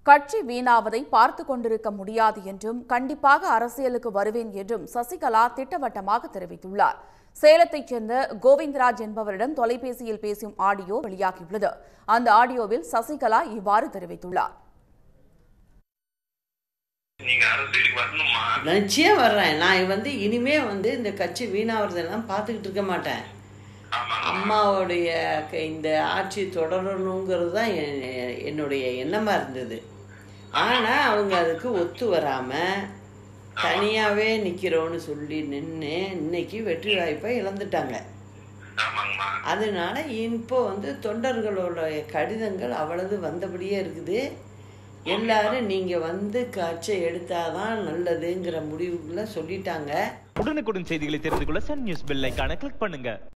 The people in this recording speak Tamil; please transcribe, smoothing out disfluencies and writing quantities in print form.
கட்சி வீணாவதை பார்த்து கொண்டிருக்க முடியாது என்றும் கண்டிப்பாக அரசியலுக்கு வருவேன் என்றும் சசிகலா திட்டவட்டமாக தெரிவித்துள்ளார். சேலத்தைச் சேர்ந்த கோவிந்தராஜ் என்பவரிடம் தொலைபேசியில் பேசும் ஆடியோ வெளியாகியுள்ளது. அந்த ஆடியோவில் சசிகலா இவ்வாறு தெரிவித்துள்ளார். நிச்சயம் வர்றேன். நான் இனிமே இந்த கட்சி வீணாவதெல்லாம் பார்த்துக்கிட்டு இருக்க மாட்டேன். அம்மாவுடைய இந்த ஆட்சி தொடரணுங்கிறது தான் என்னுடைய எண்ணமாக இருந்தது. ஆனால் அவங்க அதுக்கு ஒத்து வராமல் தனியாகவே நிற்கிறோன்னு சொல்லி நின்று இன்னைக்கு வெற்றி வாய்ப்பை இழந்துட்டாங்க. அதனால இப்போ தொண்டர்களோட கடிதங்கள் அவ்வளவு வந்தபடியே இருக்குது. எல்லாரும் நீங்கள் கட்சி எடுத்தாதான் நல்லதுங்கிற முடிவுக்குள்ள சொல்லிட்டாங்க. உடனுக்குடன் செய்திகளை தெரிந்து கொள்ள சன் நியூஸ் பெல் ஐகானை கிளிக் பண்ணுங்க.